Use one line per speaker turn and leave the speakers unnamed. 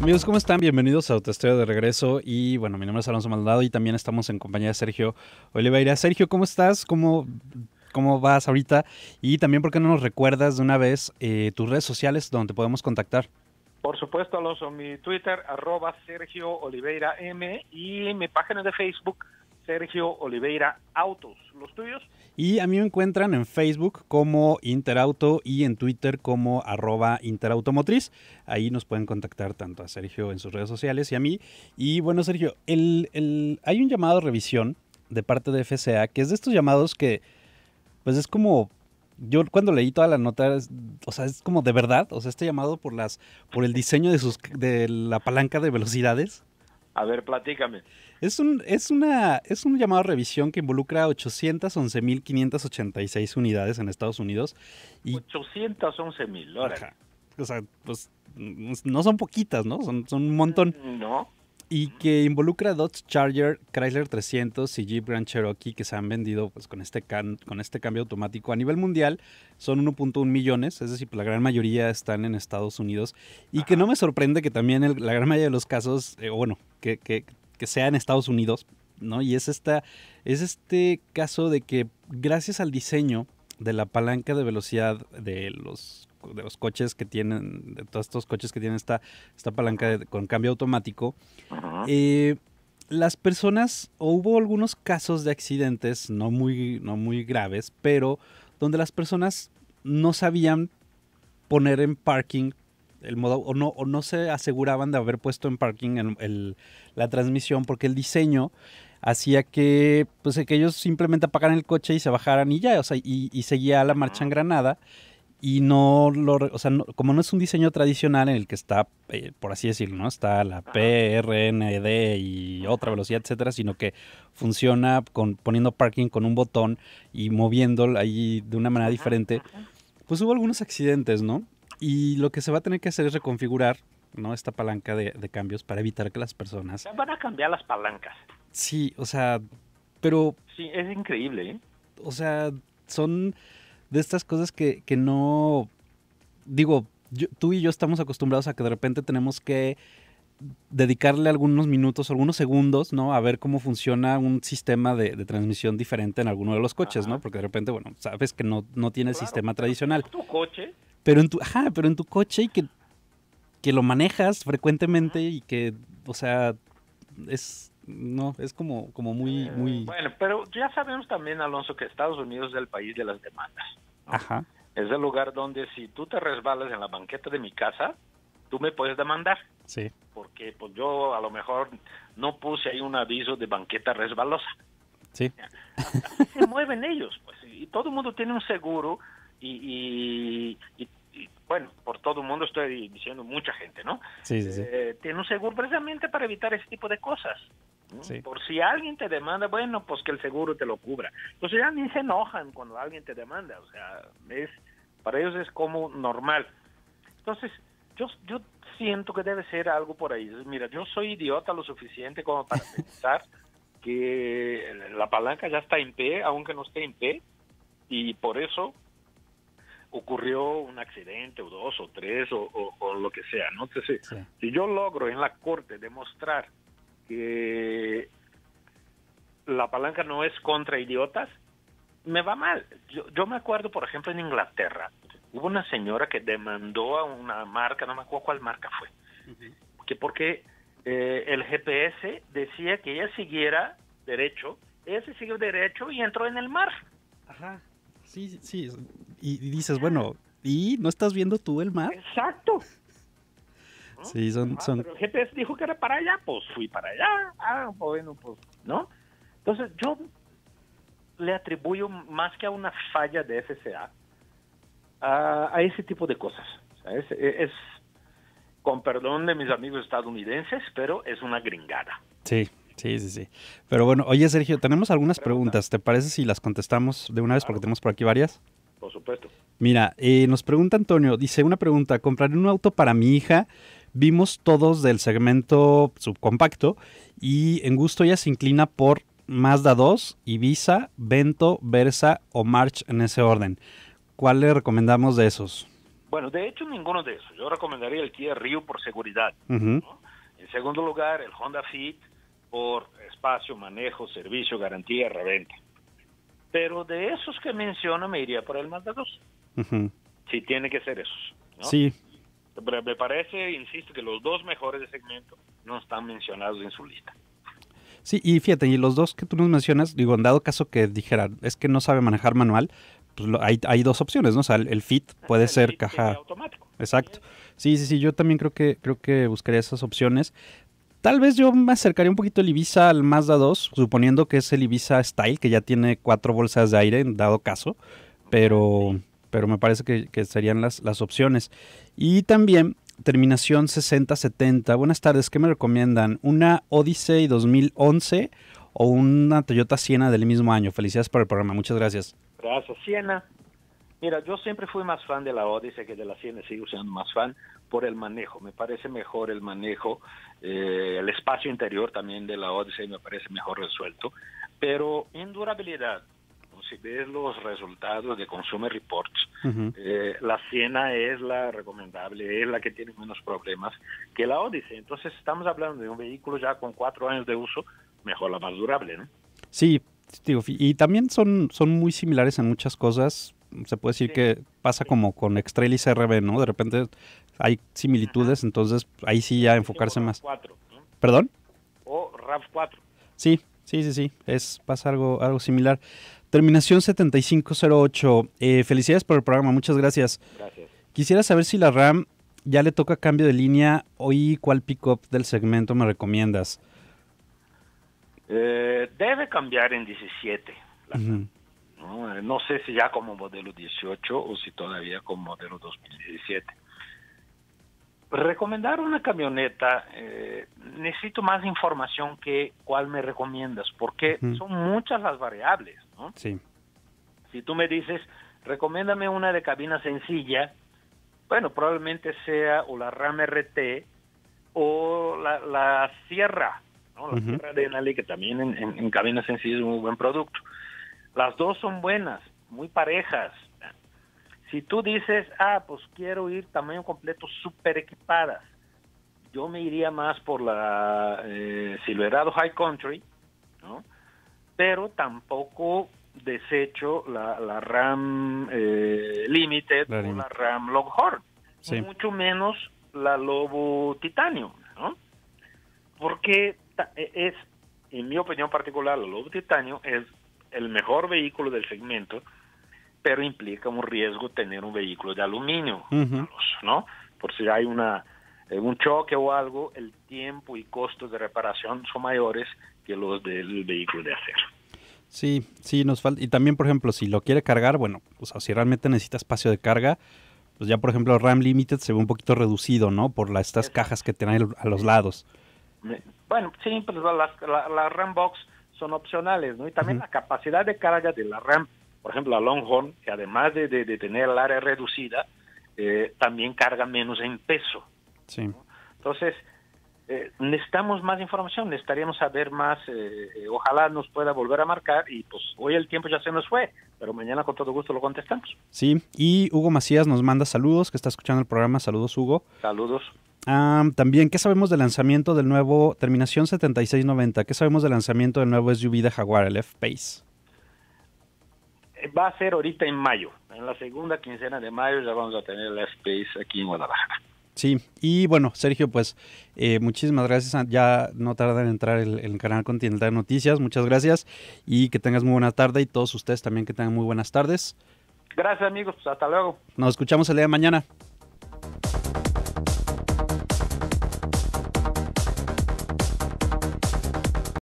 Amigos, ¿cómo están? Bienvenidos a Autoestrella de regreso. Y bueno, mi nombre es Alonso Maldonado y también estamos en compañía de Sergio Oliveira. Sergio, ¿cómo estás? ¿Cómo vas ahorita? Y también, ¿por qué no nos recuerdas de una vez tus redes sociales donde te podemos contactar?
Por supuesto, Alonso, mi Twitter, @Sergio Oliveira M, y mi página de Facebook, Sergio Oliveira Autos. ¿Los tuyos?
Y a mí me encuentran en Facebook como Interauto y en Twitter como @Interautomotriz. Ahí nos pueden contactar tanto a Sergio en sus redes sociales y a mí. Y bueno, Sergio, hay un llamado de revisión de parte de FCA, que es de estos llamados que, pues es como, yo cuando leí toda la nota, o sea, es como de verdad, o sea, este llamado por el diseño de la palanca de velocidades.
A ver, platícame.
Es un llamado a revisión que involucra 811.586 unidades en Estados Unidos. Y,
811,000,
ajá, o sea, pues no son poquitas, ¿no? Son un montón.
No.
Y que involucra Dodge Charger, Chrysler 300 y Jeep Grand Cherokee, que se han vendido pues con este cambio automático a nivel mundial. Son 1.1 millones, es decir, la gran mayoría están en Estados Unidos. Y que no me sorprende que también la gran mayoría de los casos, que sea en Estados Unidos, ¿no? Y es este caso de que gracias al diseño de la palanca de velocidad de los coches que tienen, de todos estos coches que tienen esta palanca con cambio automático, las personas, o hubo algunos casos de accidentes no muy graves, pero donde las personas no sabían poner en parking el modo, o no se aseguraban de haber puesto en parking la transmisión, porque el diseño hacía que ellos simplemente apagaran el coche y se bajaran y ya, o sea, y seguía la marcha engranada. Y como no es un diseño tradicional en el que está, por así decirlo, ¿no? Está la P, R, N, D y otra velocidad, etcétera, sino que funciona poniendo parking con un botón y moviéndolo ahí de una manera diferente. Pues hubo algunos accidentes, ¿no? Y lo que se va a tener que hacer es reconfigurar, ¿no? Esta palanca de cambios para evitar que las personas...
Van a cambiar las palancas.
Sí, o sea, pero...
Sí, es increíble, ¿eh?
O sea, son de estas cosas que no... Digo, tú y yo estamos acostumbrados a que de repente tenemos que dedicarle algunos minutos, algunos segundos, ¿no? A ver cómo funciona un sistema de transmisión diferente en alguno de los coches, ¿no? Porque de repente, bueno, sabes que no tiene el sistema tradicional.
¿Tu coche?
Pero en tu coche y que lo manejas frecuentemente y que, o sea, es como muy...
Bueno, pero ya sabemos también, Alonso, que Estados Unidos es el país de las demandas, ¿no?
Ajá.
Es el lugar donde si tú te resbalas en la banqueta de mi casa, tú me puedes demandar.
Sí.
Porque pues yo a lo mejor no puse ahí un aviso de banqueta resbalosa.
Sí.
Así se mueven ellos, pues, y todo el mundo tiene un seguro y bueno, por todo el mundo estoy diciendo mucha gente, ¿no?
Sí.
Tiene un seguro precisamente para evitar ese tipo de cosas.
Sí.
Por si alguien te demanda, bueno, pues que el seguro te lo cubra. Entonces ya ni se enojan cuando alguien te demanda, o sea, para ellos es como normal. Entonces, yo siento que debe ser algo por ahí. Mira, yo soy idiota lo suficiente como para pensar que la palanca ya está en P, aunque no esté en P, y por eso ocurrió un accidente, o dos, o tres, o lo que sea, ¿no? Entonces,
Sí.
si yo logro en la corte demostrar que la palanca no es contra idiotas, me va mal. Yo me acuerdo, por ejemplo, en Inglaterra, hubo una señora que demandó a una marca, no me acuerdo cuál marca fue, que porque el GPS decía que ella siguiera derecho, ella se siguió derecho y entró en el mar.
Ajá. Sí. Y dices, bueno, ¿y no estás viendo tú el mar?
Exacto. ¿No?
Sí,
Pero el GPS dijo que era para allá, pues fui para allá. Bueno, pues, ¿no? Entonces yo le atribuyo más que a una falla de FCA a ese tipo de cosas. O sea, es, con perdón de mis amigos estadounidenses, pero es una gringada.
Sí. Pero bueno, oye, Sergio, tenemos algunas preguntas. ¿Te parece si las contestamos de una vez? Porque tenemos por aquí varias.
Por supuesto.
Mira, nos pregunta Antonio, dice una pregunta: compraré un auto para mi hija. Vimos todos del segmento subcompacto y en gusto ella se inclina por Mazda 2, Ibiza, Vento, Versa o March en ese orden. ¿Cuál le recomendamos de esos?
Bueno, de hecho, ninguno de esos. Yo recomendaría el Kia Rio por seguridad,
Ujú.
¿no? En segundo lugar, el Honda Fit por espacio, manejo, servicio, garantía, reventa. Pero de esos que menciona, me iría por el Mazda 2.
Ujú.
Si tiene que ser esos, ¿no?
Sí,
Pero me parece, insisto, que los dos mejores de segmento no están mencionados en su lista.
sí, y fíjate, y los dos que tú nos mencionas, digo, en dado caso que dijera, es que no sabe manejar manual, pues hay dos opciones, ¿no? O sea, el Fit puede
El
ser
Fit tiene
caja.
automático.
Exacto. Sí, sí, sí, yo también creo que buscaría esas opciones. Tal vez yo me acercaría un poquito el Ibiza al Mazda 2, suponiendo que es el Ibiza Style, que ya tiene 4 bolsas de aire, en dado caso, pero, pero me parece que serían las opciones. Y también, terminación 6070. Buenas tardes, ¿qué me recomiendan? ¿Una Odyssey 2011 o una Toyota Sienna del mismo año? Felicidades por el programa, muchas gracias.
Gracias, Siena. Mira, yo siempre fui más fan de la Odyssey que de la Siena, sigo siendo más fan por el manejo. Me parece mejor el manejo, el espacio interior también de la Odyssey me parece mejor resuelto. Pero en durabilidad, ¿no? Si ves los resultados de Consumer Reports,
Ujú.
la Siena es la recomendable, es la que tiene menos problemas que la Odyssey. Entonces estamos hablando de un vehículo ya con 4 años de uso, mejor la más durable, ¿no?
Sí, digo, y también son muy similares en muchas cosas. Se puede decir
Sí,
que pasa
sí.
como con X-Trail y CRB, ¿no? De repente hay
Ajá.
similitudes, entonces ahí sí
Sí,
ya
sí, sí, o
enfocarse más.
RAV4, ¿no?
¿Perdón?
O RAV4.
Sí, sí, sí, sí, pasa algo similar. Terminación 7508. Felicidades por el programa, muchas gracias.
Gracias.
Quisiera saber si la RAM ya le toca cambio de línea y cuál pick-up del segmento me recomiendas.
Debe cambiar en 17,
Ujú.
¿no? No sé si ya como modelo 18 o si todavía como modelo 2017. Recomendar una camioneta, necesito más información que cuál me recomiendas, porque
Ujú.
son muchas las variables, ¿no?
Sí.
Si tú me dices, recomiéndame una de cabina sencilla, bueno, probablemente sea o la Ram RT o la Sierra, ¿no? La
Ujú.
Sierra Denali, que también en cabina sencilla es un muy buen producto. Las dos son buenas, muy parejas. Si tú dices, pues quiero ir tamaño completo, super equipadas, yo me iría más por la Silverado High Country, ¿no? Pero tampoco desecho la Ram Limited
La
o la
límite.
Ram Longhorn,
Sí.
mucho menos la Lobo Titanium, ¿no? Porque es, en mi opinión particular, la Lobo Titanium es el mejor vehículo del segmento, pero implica un riesgo tener un vehículo de aluminio,
Ujú.
¿no? Por si hay un choque o algo, el tiempo y costos de reparación son mayores que los del vehículo de acero.
Sí, sí, nos falta. Y también, por ejemplo, si lo quiere cargar, bueno, o sea, si realmente necesita espacio de carga, pues ya, por ejemplo, el RAM Limited se ve un poquito reducido, ¿no? Por estas cajas
Exacto.
que tienen a los lados.
Bueno, sí, pues las RAM Box son opcionales, ¿no? Y también
Ujú.
la capacidad de carga de la RAM, por ejemplo, la Longhorn, que además de tener el área reducida, también carga menos en peso.
Sí.
Entonces, necesitamos más información, necesitaríamos saber más, ojalá nos pueda volver a marcar y pues hoy el tiempo ya se nos fue, pero mañana con todo gusto lo contestamos.
Sí, y Hugo Macías nos manda saludos, que está escuchando el programa. Saludos, Hugo.
Saludos.
También, ¿qué sabemos del lanzamiento del nuevo, terminación 7690? ¿Qué sabemos del lanzamiento del nuevo SUV de Jaguar, el F-Pace?
Va a ser ahorita en mayo, en la segunda quincena de mayo ya vamos a tener el F-Pace aquí en Guadalajara.
Sí, y bueno, Sergio, pues muchísimas gracias. Ya no tarda en entrar el canal Continental de Noticias. Muchas gracias y que tengas muy buena tarde y todos ustedes también que tengan muy buenas tardes.
Gracias amigos, pues hasta luego.
Nos escuchamos el día de mañana.